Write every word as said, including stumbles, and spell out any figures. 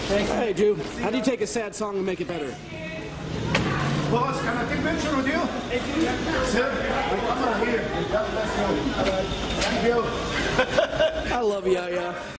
Hey, Jude. How do you take a sad song and make it better? Boss, can I take a picture with you? Sir, come on here. God bless you. Thank you. I love you, yeah.